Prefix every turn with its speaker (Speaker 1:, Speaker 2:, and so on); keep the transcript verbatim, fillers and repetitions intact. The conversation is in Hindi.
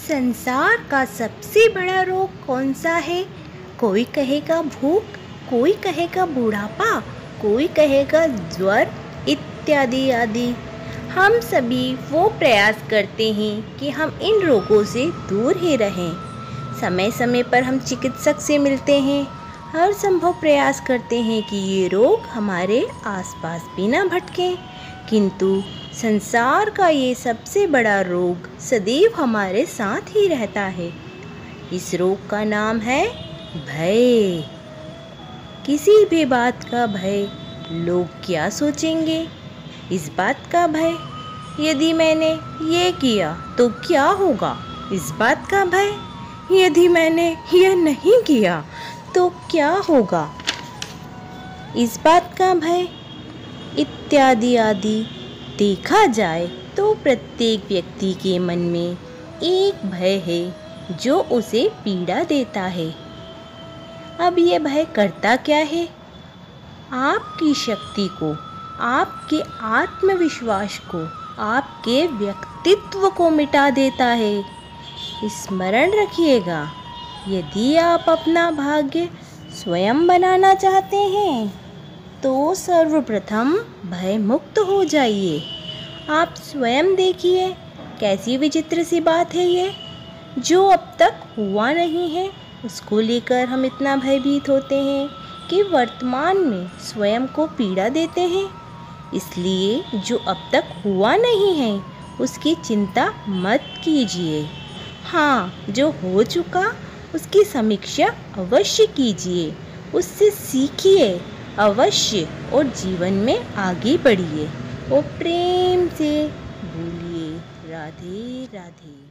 Speaker 1: संसार का सबसे बड़ा रोग कौन सा है? कोई कहेगा भूख, कोई कहेगा बुढ़ापा, कोई कहेगा ज्वर इत्यादि आदि। हम सभी वो प्रयास करते हैं कि हम इन रोगों से दूर ही रहें। समय समय पर हम चिकित्सक से मिलते हैं, हर संभव प्रयास करते हैं कि ये रोग हमारे आसपास भी ना भटकें, किंतु संसार का ये सबसे बड़ा रोग सदैव हमारे साथ ही रहता है। इस रोग का नाम है भय। किसी भी बात का भय। लोग क्या सोचेंगे? इस बात का भय। यदि मैंने ये किया तो क्या होगा? इस बात का भय। यदि मैंने यह नहीं किया तो क्या होगा? इस बात का भय इत्यादि आदि। देखा जाए तो प्रत्येक व्यक्ति के मन में एक भय है जो उसे पीड़ा देता है। अब यह भय करता क्या है? आपकी शक्ति को, आपके आत्मविश्वास को, आपके व्यक्तित्व को मिटा देता है। स्मरण रखिएगा, यदि आप अपना भाग्य स्वयं बनाना चाहते हैं तो सर्वप्रथम भय मुक्त हो जाइए। आप स्वयं देखिए, कैसी विचित्र सी बात है ये। जो अब तक हुआ नहीं है उसको लेकर हम इतना भयभीत होते हैं कि वर्तमान में स्वयं को पीड़ा देते हैं। इसलिए जो अब तक हुआ नहीं है उसकी चिंता मत कीजिए। हाँ, जो हो चुका उसकी समीक्षा अवश्य कीजिए, उससे सीखिए अवश्य और जीवन में आगे बढ़िए और प्रेम से बोलिए राधे राधे।